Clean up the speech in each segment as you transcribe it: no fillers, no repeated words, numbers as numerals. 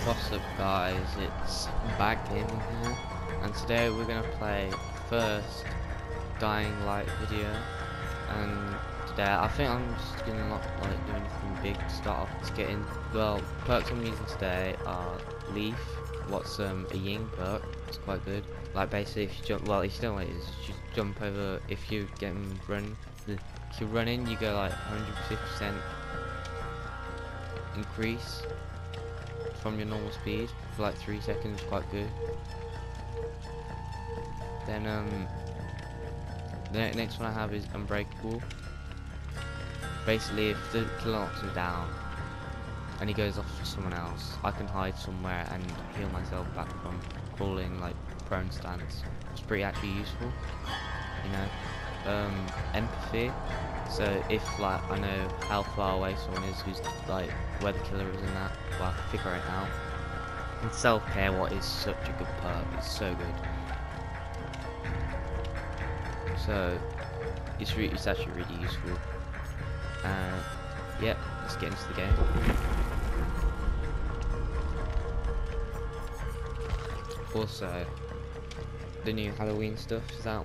What's up guys, it's Bag Gaming here, and today we're gonna play first Dying Light video. And today I think I'm just gonna not like do anything big to start off. Let's get in. Well, perks I'm using today are Leaf, what's a Ying perk, it's quite good. Like basically if you jump, well if you don't like it, you jump over, if you get run, if you're running you go like 150% increase from your normal speed for like 3 seconds, quite good. Then the next one I have is Unbreakable. Basically if the killer knocks him down and he goes off to someone else, I can hide somewhere and heal myself back from crawling like prone stance. It's pretty actually useful, you know. Empathy, so if like I know how far away someone is, who's like where the killer is in that, well I can figure it out. And self-care, what is such a good perk, it's so good. So it's actually really useful. Yep, let's get into the game. Also, the new Halloween stuff is out.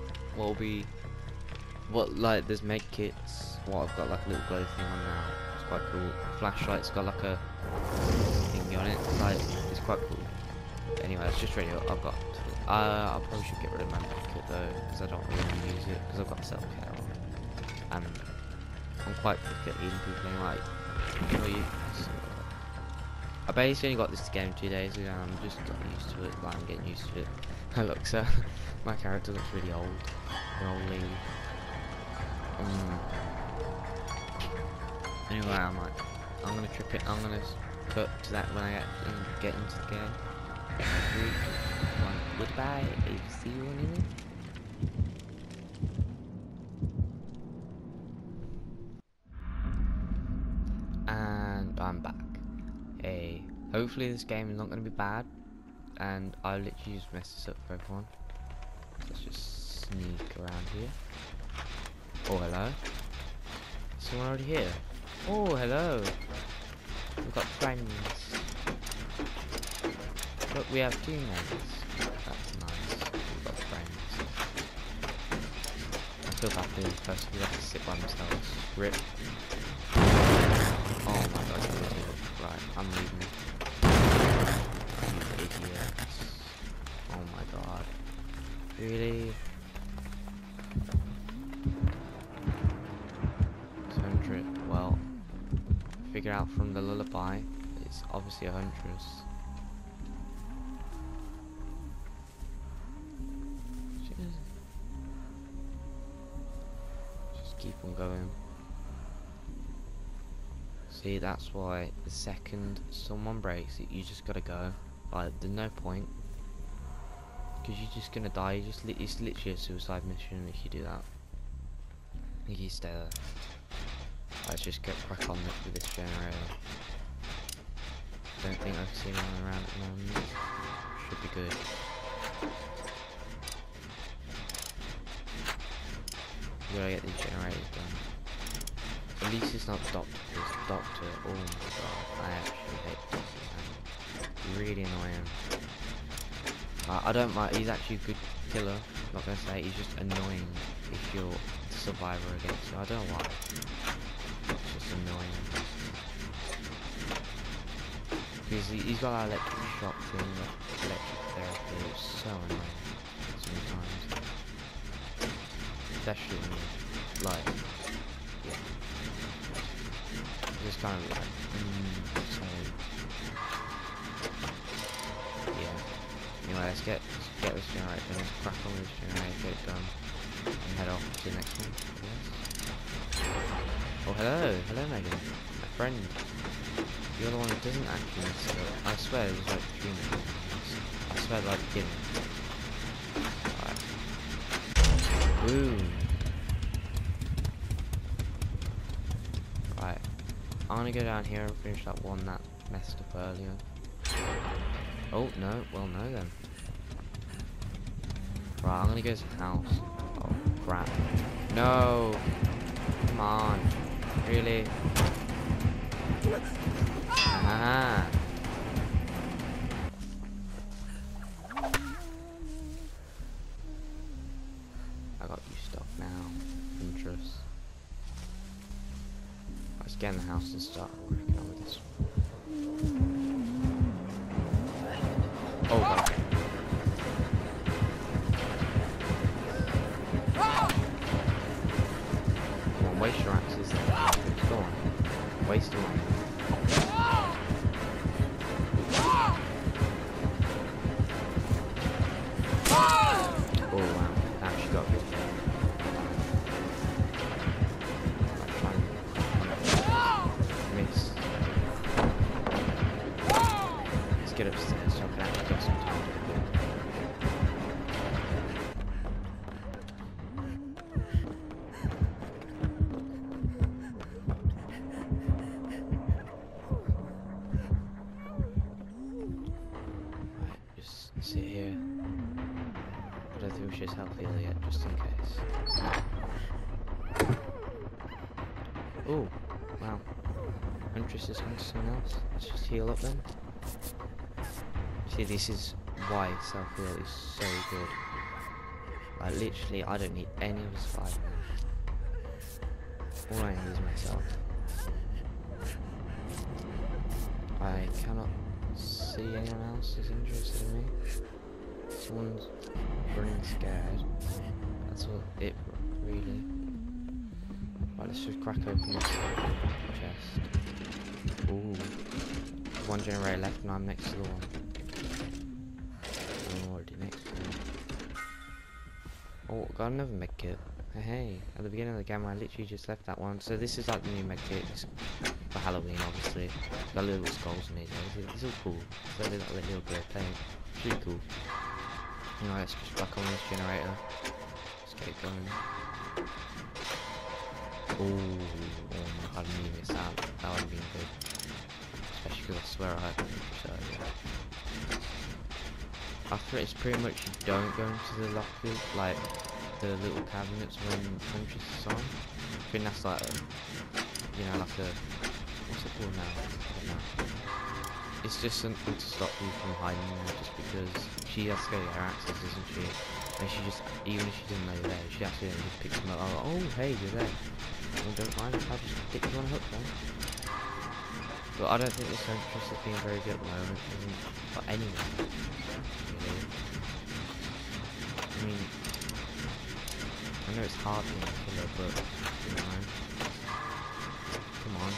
Like there's med kits. What I've got like a little glow thing on now. It's quite cool. Flashlight's got like a thingy on it. Like it's quite cool. Anyway, it's just ready. I've got. I probably should get rid of my med kit though, because I don't really use it because I've got self-care on. And I'm quite quick at healing people anyway. I basically only got this game 2 days ago. And I'm just getting used to it. Like I'm getting used to it. Look, so my character looks really old. An old lady. Anyway, I'm gonna trip it. I'm gonna cut to that when I actually get into the game. 3, 2, 1, goodbye. See you in a minute. And I'm back. Hey, hopefully this game is not gonna be bad. And I literally just messed this up for everyone. Let's just sneak around here. Oh hello. Is someone already here? Oh hello. We've got friends. Look, we have teammates. That's nice. We've got friends. I feel bad for these person who have to sit by themselves. Rip. Oh my god, I'm leaving. Right, I'm leaving. You idiots. Oh my god. Really? 100. Well, figure out from the lullaby, it's obviously 100. Just keep on going. See, that's why the second someone breaks it, you just gotta go. Like, there's no point, because you're just gonna die. It's literally a suicide mission if you do that. If you stay there. Let's just get crack on with this generator. Don't think I've seen one around at the moment. Should be good. We gotta get these generators done. At least it's not Doctor, it's Doctor. Oh my god, I actually hate Doctor. Really annoying. I don't mind, he's actually a good killer. I'm not gonna say, he's just annoying if you're the survivor against you. I don't know why. It's just annoying. Because he's got that electric shock thing, that electric therapy. It's so annoying sometimes. Especially when you, like, yeah. It's kind of like, so, yeah. Anyway, let's get this generator, let's crack on with this generator, get it done, and head off to the next one, I guess. Oh hello Megan, my friend. You're the one who doesn't actually mess it up. I swear it was like 3 minutes. I swear like it didn't. Alright. Boom. Right. I'm gonna go down here and finish that one that messed up earlier. Oh no, well no then. Right, I'm gonna go to the house. Oh crap. No! Come on. Really? Ah. get in the house and start cracking on with this. Oh god. Come on, waste your axes. Go on. Waste away. Oh wow. Damn, she got a good kill. Miss. Let's get upstairs so I can actually get some time to do it. Right, just sit here. I don't think she's healthy yet, just in case. Oh, wow. Huntress is going to someone else. Let's just heal up then. See, this is why self-heal is so good. Like, literally, I don't need any of his 5 men. All I need is myself. I cannot see anyone else is interested in me. Someone's running scared. That's all it really. Right, let's just crack open this chest. Ooh. One generator left and I'm next to the one. I'm already next to one. Oh, got another medkit. Hey, at the beginning of the game I literally just left that one. So this is like the new medkit for Halloween, obviously. Got little skulls in it. It's all cool. So they got a little bit of paint. It's really cool. Alright, let's just back on this generator. Let's get it going. Oh my god, I knew this out. That would have been good. Especially because I swear I had it. So, yeah. After it's pretty much you don't go into the lockers, like the little cabinets when Huntress is on. I think that's like a, you know, like a, what's it called now? I don't know. It's just something to stop you from hiding there, just because she has to get her access, doesn't she? And she just, even if she didn't know you're there, she accidentally just picks them up. Oh, hey, you're there. Well, don't mind if I just stick you on a hook then. But I don't think this Huntress is being very good at the moment, for anyone. Really. I mean, I know it's hard being a killer, but, you know, come on.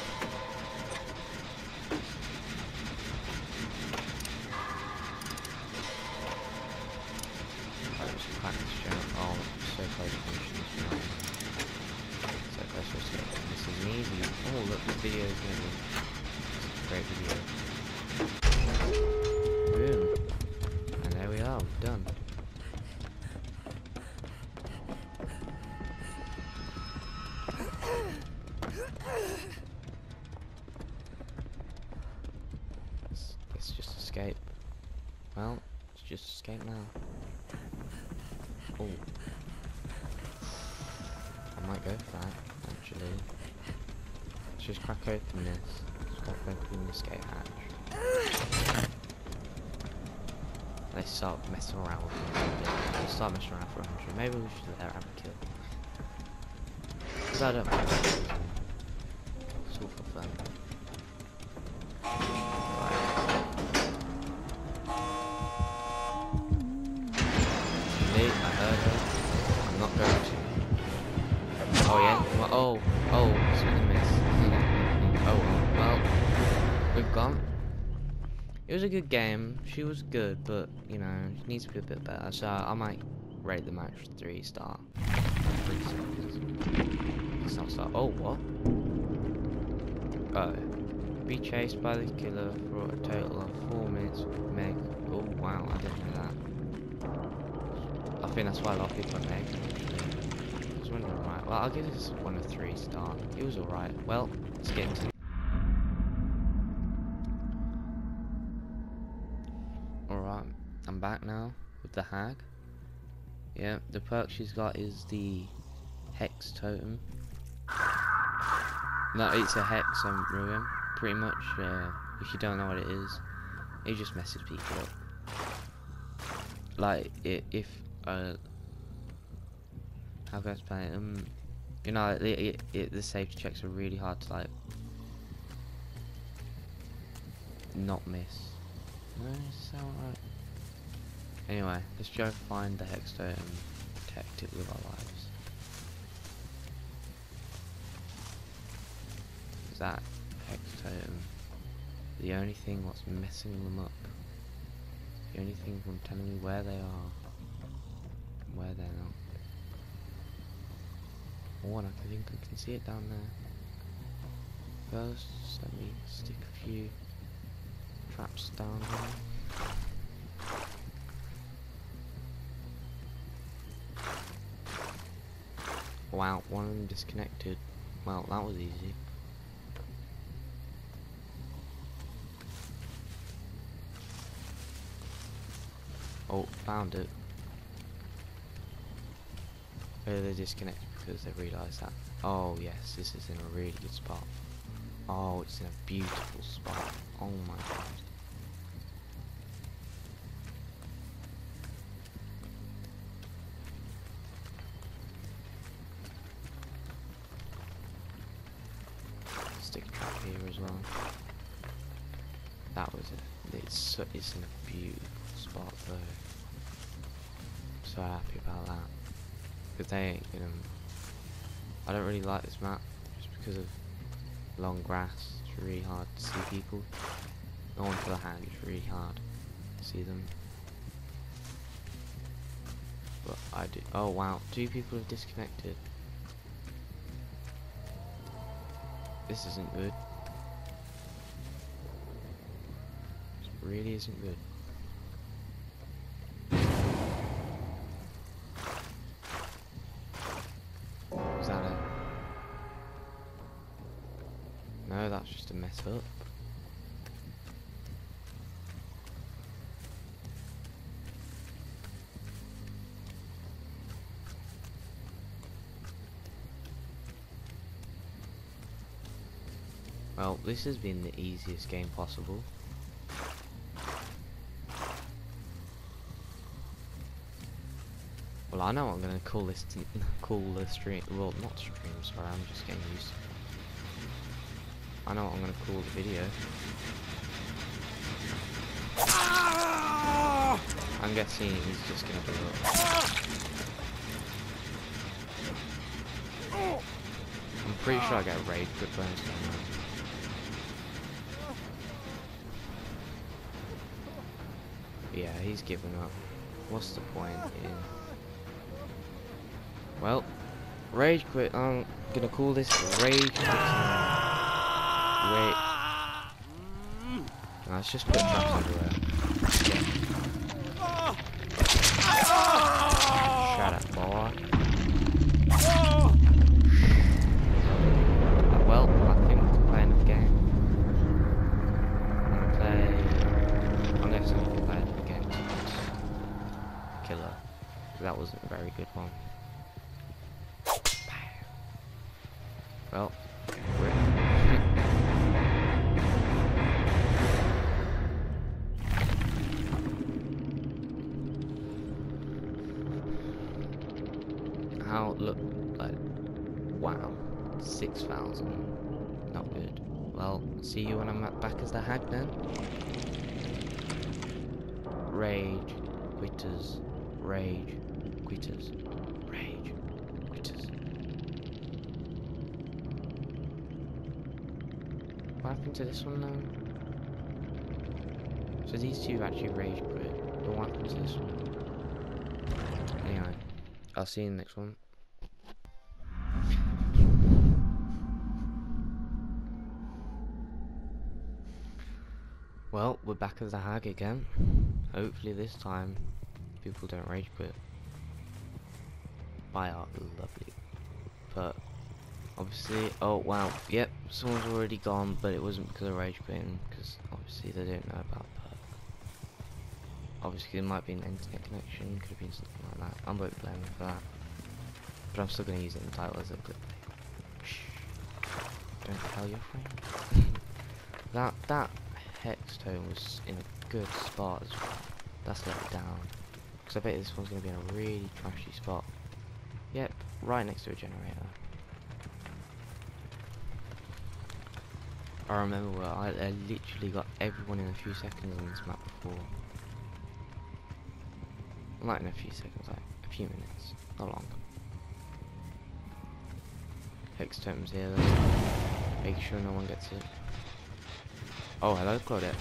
Oh, so close to finishing this one. So close to it. This is an easy. Oh, look, this video is going to be a great video. Boom. And there we are, we're done. Let's just escape. Well, let's just escape now. Oh, I might go for that, actually. Let's just crack open this. Let's crack open the escape hatch. Let's start messing around with 100. Let's start messing around for 100. Maybe we should let her have a kill. Because I don't mind. It's all for fun. I'm not going to. Oh yeah? Oh, it's gonna miss. Oh well, we've gone. It was a good game. She was good, but you know, she needs to be a bit better. So I might rate the match 3-star. 3 seconds. It's not star. Oh what? Oh, be chased by the killer for a total of 4 minutes. Meg. Oh wow, I didn't know that. I think that's why a lot of people are Meg. I was wondering, right. Well, I'll give this one a 3-star. It was alright. Well, let's get into it. Alright, I'm back now with the hag. Yeah, the perk she's got is the Hex Totem. No, it's a Hex on Ruin. Pretty much, if you don't know what it is, it just messes people up. Like, if how can I explain it? You know, the safety checks are really hard to like not miss. No, does it sound right? Anyway, let's go find the hex totem and protect it with our lives. Is that hex totem the only thing what's messing them up? The only thing from telling me where they are and where they're not. Oh, and I think I can see it down there. First, let me stick a few traps down here. Wow, one of them disconnected. Well, that was easy. Oh, found it. Where they disconnected because they realised that. Oh yes, this is in a really good spot. Oh, it's in a beautiful spot. Oh my god. Stick a trap here as well. That was it. It's in a beautiful spot though. So happy about that. Because they ain't gonna. I don't really like this map just because of long grass. It's really hard to see people. Going for the hag, it's really hard to see them. But I do. Oh wow, 2 people have disconnected. This isn't good. This really isn't good. Is that it? No, that's just a mess up. Well, this has been the easiest game possible. Well, I know what I'm gonna call this. Call the stream. Well, not stream. Sorry, I'm just getting used to it. I know what I'm gonna call the video. I'm guessing he's just gonna blow up. I'm pretty sure I get a raid quit bonus on that. Yeah, he's giving up. What's the point in? Well, rage quit. I'm gonna call this rage quit. Wait. No, let's just put traps everywhere. Shut up, boy. Well, I think we're playing the game. I'm guessing we can play the game. Killer. That wasn't a very good one. Well, how it look like? Wow, 6,000. Not good. Well, see you when I'm back as the hag then. Rage quitters. Rage quitters. Rage quitters. What happened to this one now? So these two actually rage quit. But what happened to this one? Anyway, I'll see you in the next one. Well, we're back as the hag again. Hopefully this time people don't rage quit. By our lovely. But obviously, oh wow, yep, someone's already gone, but it wasn't because of rage quitting, because obviously they don't know about perk. Obviously there might be an internet connection, could have been something like that. I won't blame them for that. But I'm still going to use it in the title as a clip. Shh. Don't tell your friend. that hex tone was in a good spot as well. That's let it down. Because I bet this one's going to be in a really trashy spot. Yep, right next to a generator. I remember where I literally got everyone in a few seconds on this map before. Not in a few seconds, like a few minutes, not long. Hex totems here though. Make sure no one gets it. Oh, hello, Claudette.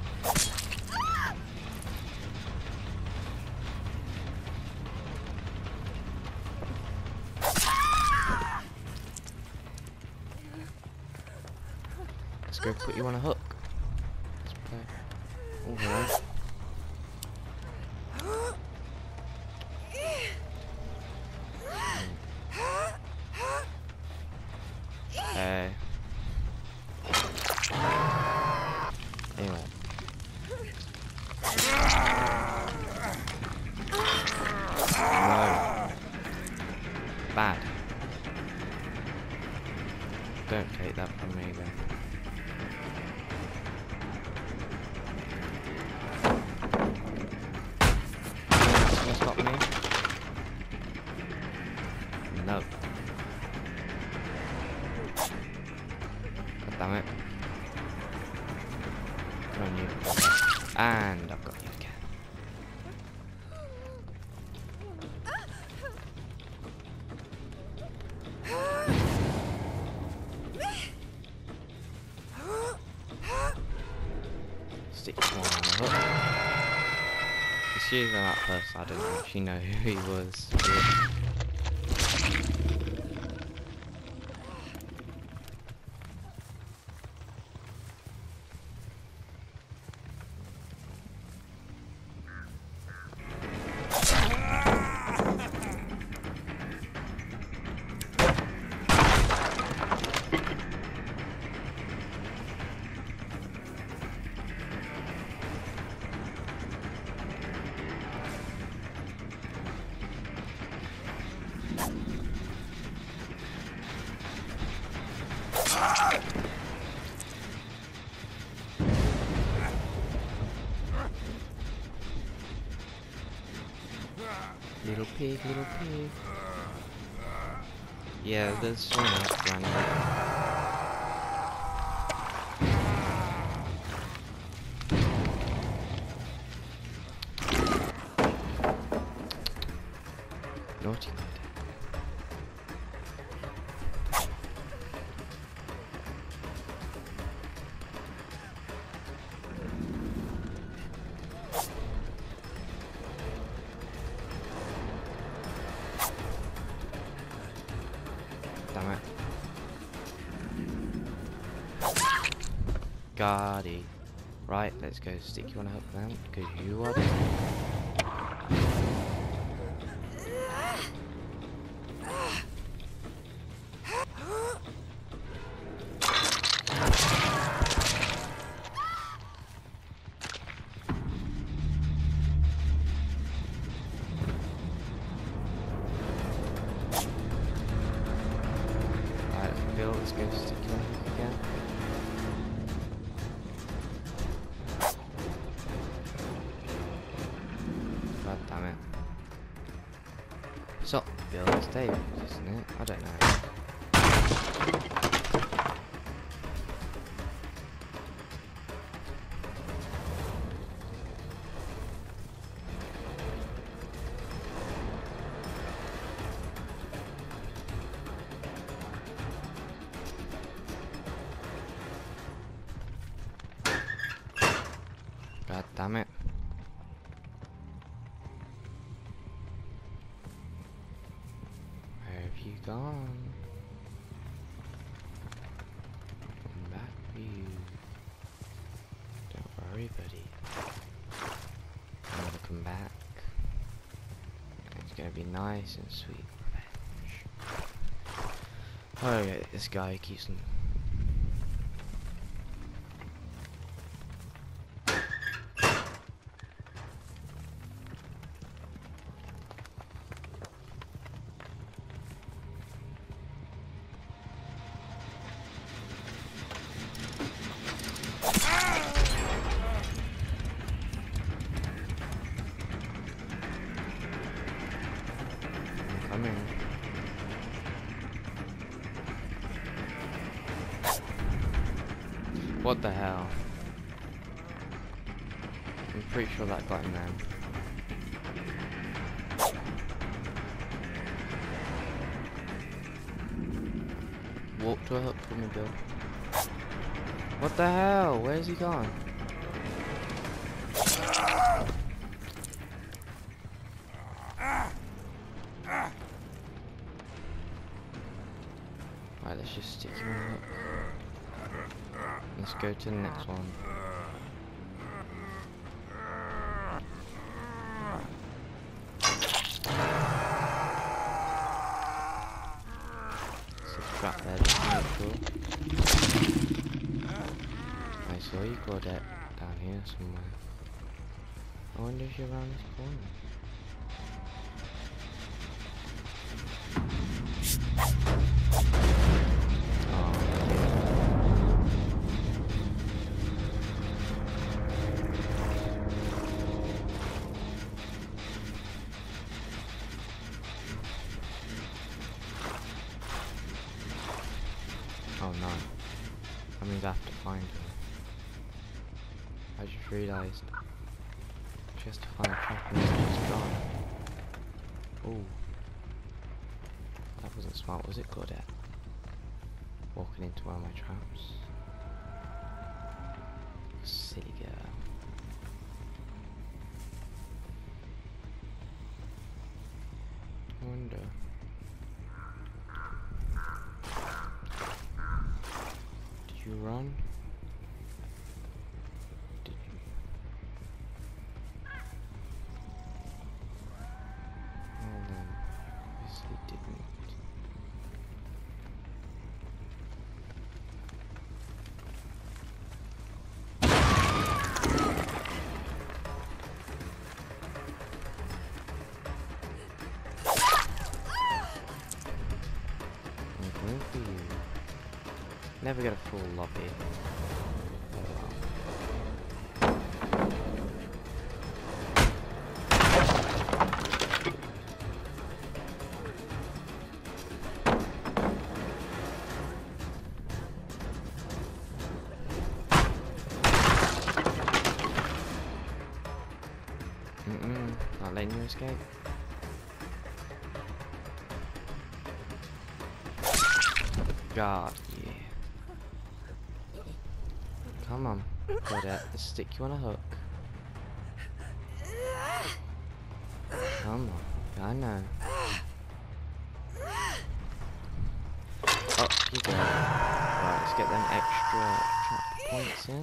Let's go put you on a hook. Let's play. Oh, hello. Hey. Anyway. No. Bad. Don't take that from me then. Gonna stop me? No. God damn it. Good on you. And I've got you again. Stick one on the hook. Excuse me, that person, I don't actually know who he was. Little pig, little pig. Yeah, there's so much running. Naughty lady. Damn it. Got it. Right, let's go stick you on a hook now, because you are Bill, let's go stick you on a hook again. God damn it. So, Bill, it's David, isn't it? I don't know. God damn it. Where have you gone? Come back for you. Don't worry, buddy. I'm gonna come back. It's gonna be nice and sweet revenge. Okay, this guy keeps on. What the hell? I'm pretty sure that got him then. Walk to a hook for me, Bill. What the hell? Where's he gone? Right, let's just stick him on the hook. Let's go to the next one. Trap there just to make sure. I saw you got it down here somewhere. I wonder if you're around this corner. Oh no. That means I have to find her. I just realised. She has to find a trap and it's gone. Ooh. That wasn't smart, was it, Claudette? Walking into one of my traps. Silly girl. I wonder. Did you run? Did you? Oh no, obviously didn't. I'm going for you. Never get a full lobby. Not letting you escape. God, yeah. Come on, Claudette, let's stick you on a hook. Come on, I know. Oh, you go. Right, let's get them extra trap points in.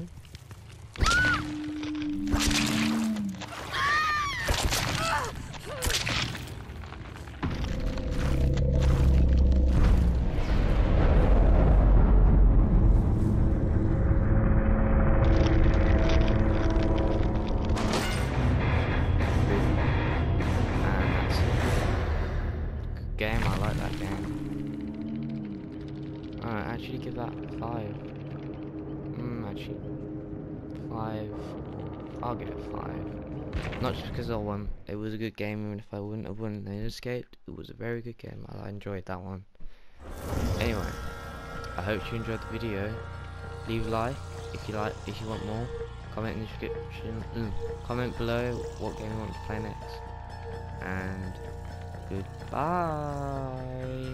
Game, I like that game. Alright, actually give that 5. Actually 5. I'll give it 5. Not just because I won. It was a good game, even if I wouldn't have won and escaped. It was a very good game. I enjoyed that one. Anyway, I hope you enjoyed the video. Leave a like if you want more. Comment in the description. Comment below what game you want to play next. And goodbye.